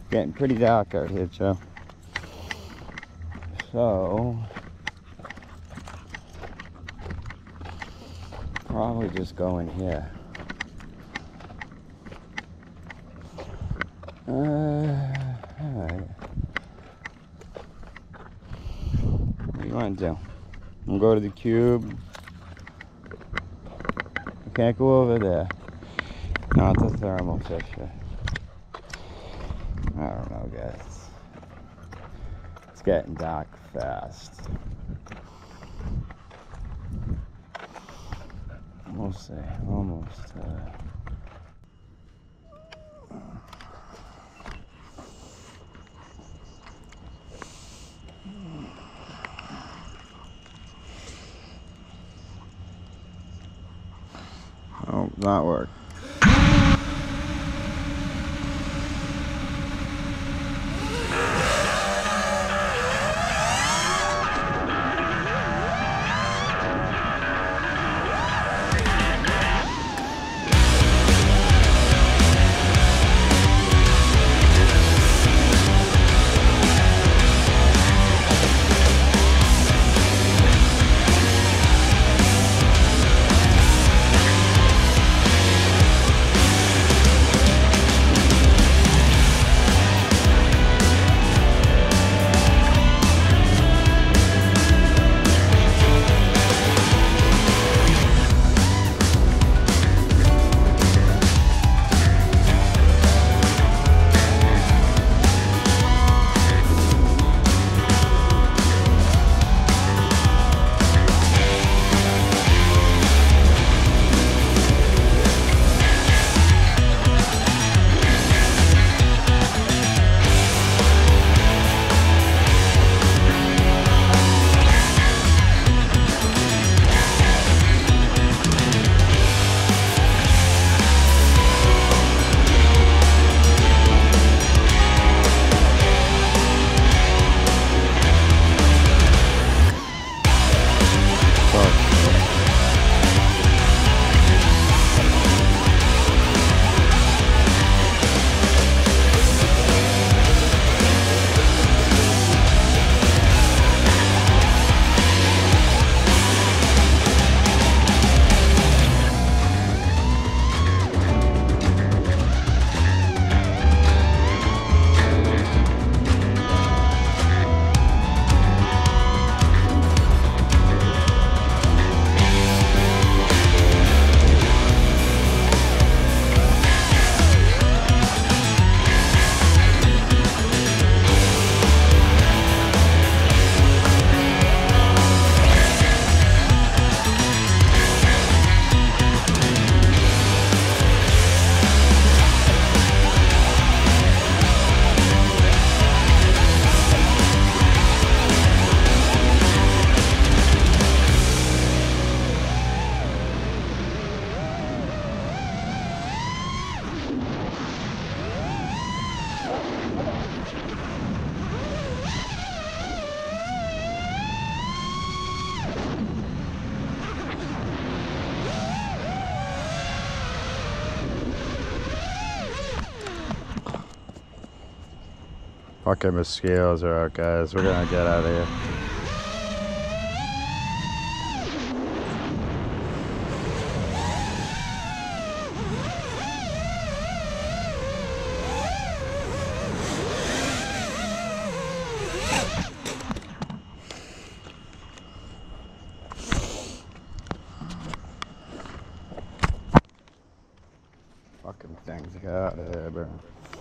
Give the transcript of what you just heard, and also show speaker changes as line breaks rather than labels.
Getting pretty dark out here, Joe. So, probably just go in here. Alright. What do you want to do? We'll go to the cube. We can't go over there. Not the thermal fisher. I don't know, guys. It's getting dark fast. We'll see. Almost. Oh, not work. Fucking mosquitoes are out, guys. We're gonna get out of here. Fucking things, get out of here, bro.